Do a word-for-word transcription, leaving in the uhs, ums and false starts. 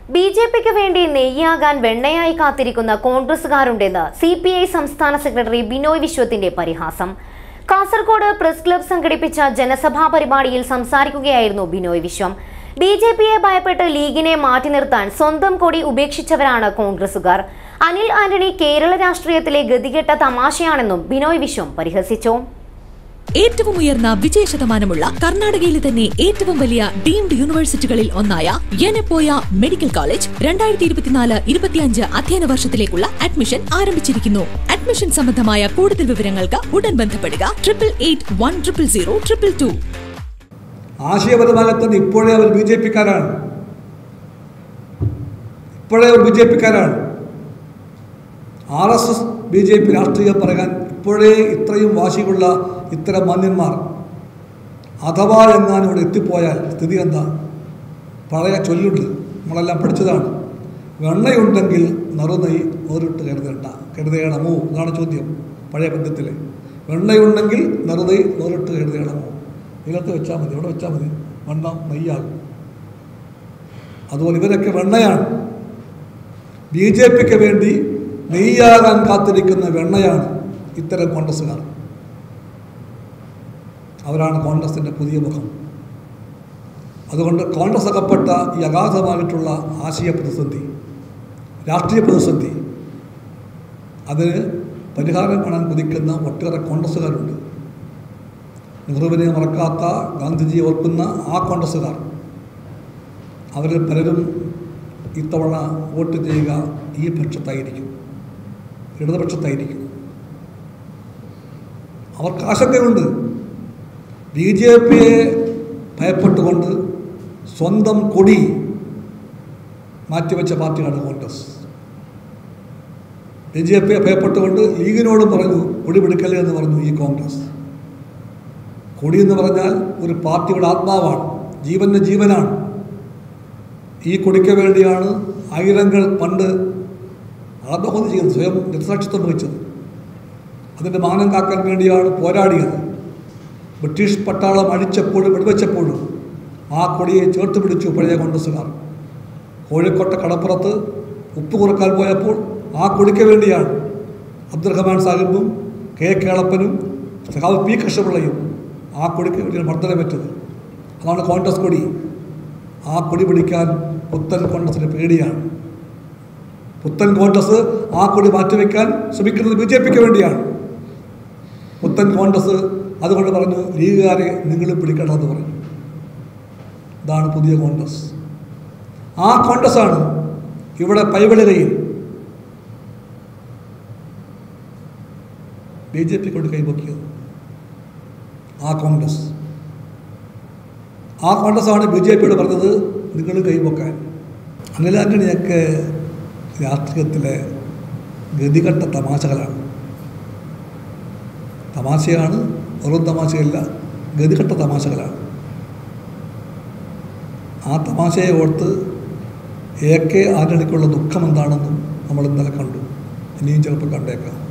B J പിക്ക് വേണ്ടി നെയ്യാകാൻ വെണ്ണയായി കാത്തിരിക്കുന്ന കോൺഗ്രസുകാരുണ്ടെന്ന് സി പി ഐ സംസ്ഥാന സെക്രട്ടറി ബിനോയ് വിശ്വത്തിന്റെ പരിഹാസം. കാസർഗോഡ് പ്രസ് ക്ലബ് സംഘടിപ്പിച്ച ജനസഭാ പരിപാടിയിൽ സംസാരിക്കുകയായിരുന്നു ബിനോയ് വിശ്വം. ബി ജെ പിയെ ഭയപ്പെട്ട് ലീഗിനെ മാറ്റി നിർത്താൻ സ്വന്തം കൊടി ഉപേക്ഷിച്ചവരാണ് കോൺഗ്രസുകാർ. അനിൽ ആന്റണി കേരള രാഷ്ട്രീയത്തിലെ ഗതികെട്ട തമാശയാണെന്നും ബിനോയ് വിശ്വം പരിഹസിച്ചു. ഏറ്റവും ഉയർന്ന വിജയ ശതമാനമുള്ള കർണാടകയിലെ തന്നെ ഏറ്റവും വലിയ ഡീംഡ് യൂണിവേഴ്സിറ്റികളിൽ ഒന്നായ യെനപോയ മെഡിക്കൽ കോളേജ് രണ്ടായിരത്തി ഇരുപത്തിനാല് ഇരുപത്തിയഞ്ച് അധ്യയന വർഷത്തിലേക്കുള്ള അഡ്മിഷൻ ആരംഭിച്ചിരിക്കുന്നു. അഡ്മിഷൻ സംബന്ധമായ കൂടുതൽ വിവരങ്ങൾക്ക് ഉടൻ ബന്ധപ്പെടുക triple eight one triple zero triple two. ആശയപരമായി തന്നെ ഇപ്പോഴേ അവർ ബി ജെ പിക്കാരാണ് ഇപ്പോഴേ അവർ ബി ജെ പിക്കാരാണ് R S S B J P രാഷ്ട്രീയം പറയാൻ ഇപ്പോഴേ ഇത്രയും വാശിയുള്ള ഇത്തരം മാന്യന്മാർ അഥവാ എങ്ങാനും ഇവിടെ എത്തിപ്പോയാൽ സ്ഥിതി എന്താ? പഴയ ചൊല്ലുണ്ട്, നമ്മളെല്ലാം പഠിച്ചതാണ്. വെണ്ണയുണ്ടെങ്കിൽ നറുനെയ് ഓരിട്ട് കരുതേണ്ട കരുതേണമോ എന്നാണ് ചോദ്യം. പഴയ ബന്ധത്തിൽ വെണ്ണയുണ്ടെങ്കിൽ നറുനെയ് ഓരിട്ട് കരുതേണമോ? ഇതിലത്ത് വെച്ചാൽ മതി, ഇവിടെ വെച്ചാൽ മതി, വെണ്ണ നെയ്യാകും. അതുപോലെ ഇവരൊക്കെ വെണ്ണയാണ്. ബി ജെ പിക്ക് വേണ്ടി നെയ്യാകാൻ കാത്തിരിക്കുന്ന വെണ്ണയാണ് ഇത്തരം കോൺഗ്രസ്സുകാർ. അവരാണ് കോൺഗ്രസിൻ്റെ പുതിയ മുഖം. അതുകൊണ്ട് കോൺഗ്രസ് അകപ്പെട്ട ഈ അഗാധമായിട്ടുള്ള ആശയ പ്രതിസന്ധി, രാഷ്ട്രീയ പ്രതിസന്ധി, അതിന് പരിഹാരം കാണാൻ കുതിക്കുന്ന ഒട്ടേറെ കോൺഗ്രസ്സുകാരുണ്ട്. നെഹ്റുവിനെ മറക്കാത്ത, ഗാന്ധിജിയെ ഓർക്കുന്ന ആ കോൺഗ്രസ്സുകാർ, അവരിൽ പലരും ഇത്തവണ വോട്ട് ചെയ്യുക ഈ പക്ഷത്തായിരിക്കും, ഇടതുപക്ഷത്തായിരിക്കും. അവർക്ക് ആശങ്കയുണ്ട്. ബി ജെ പിയെ ഭയപ്പെട്ടുകൊണ്ട് സ്വന്തം കൊടി മാറ്റിവെച്ച പാർട്ടിയാണ് കോൺഗ്രസ്. ബി ജെ പിയെ ഭയപ്പെട്ടുകൊണ്ട് ലീഗിനോടും പറഞ്ഞു കൊടി പിടിക്കല്ലേ എന്ന് പറഞ്ഞു ഈ കോൺഗ്രസ്. കൊടി എന്ന് പറഞ്ഞാൽ ഒരു പാർട്ടിയുടെ ആത്മാവാണ്, ജീവൻ്റെ ജീവനാണ്. ഈ കൊടിക്ക് വേണ്ടിയാണ് ആയിരങ്ങൾ പണ്ട് ആത്മഹത്യ ചെയ്തത്, സ്വയം രക്തസാക്ഷിത്വം വഹിച്ചത്. അതിൻ്റെ മാനം കാക്കാൻ വേണ്ടിയാണ് പോരാടിയത്. ബ്രിട്ടീഷ് പട്ടാളം അടിച്ചപ്പോഴും വെടിവെച്ചപ്പോഴും ആ കൊടിയെ ചേർത്ത് പിടിച്ചു പഴയ കോൺഗ്രസ്സുകാർ. കോഴിക്കോട്ടെ കടപ്പുറത്ത് ഉപ്പ് കുറക്കാൻ പോയപ്പോൾ ആ കൊടിക്ക് വേണ്ടിയാണ് അബ്ദുറഹ്മാൻ സാഹിബും കെ കേളപ്പനും സഖാവ് പി കൃഷ്ണപിള്ളയും ആ കൊടിക്ക് വേണ്ടിയാണ് മർദ്ദനമേറ്റത്. അതാണ് കോൺഗ്രസ് കൊടി. ആ കൊടി പിടിക്കാൻ പുത്തൻ കോൺഗ്രസിന് പേടിയാണ്. പുത്തൻ കോൺഗ്രസ് ആ കൊടി മാറ്റിവെക്കാൻ ശ്രമിക്കുന്നത് ബി ജെ പിക്ക് വേണ്ടിയാണ്. പുത്തൻ കോൺഗ്രസ് അതുകൊണ്ട് പറഞ്ഞു ലീഗുകാരെ നിങ്ങളും പിടിക്കണമെന്ന് പറഞ്ഞു. ഇതാണ് പുതിയ കോൺഗ്രസ്. ആ കോൺഗ്രസ്സാണ് ഇവിടെ പൈവളികയിൽ ബി ജെ പി കൊണ്ട് കൈപൊക്കിയത്. ആ കോൺഗ്രസ് ആ കോൺഗ്രസ്സാണ് ബി ജെ പിയോട് പറഞ്ഞത് നിങ്ങൾ കൈപൊക്കാൻ. അനിൽ ആന്റണിയൊക്കെ രാഷ്ട്രീയത്തിലെ ഗതികെട്ട തമാശകളാണ്. തമാശയാണ്, വെറും തമാശയല്ല, ഗതികെട്ട തമാശകളാണ്. ആ തമാശയെ ഓർത്ത് എ കെ ആന്റണിക്കുള്ള ദുഃഖം എന്താണെന്നും നമ്മൾ ഇന്നലെ കണ്ടു. ഇനിയും ചിലപ്പോൾ കണ്ടേക്കാം.